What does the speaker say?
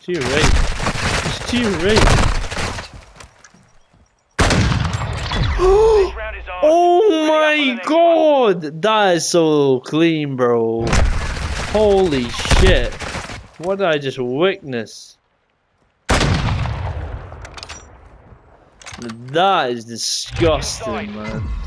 to your right. It's to your right. Oh my god! That is so clean, bro. Holy shit. What did I just witness? That is disgusting, man.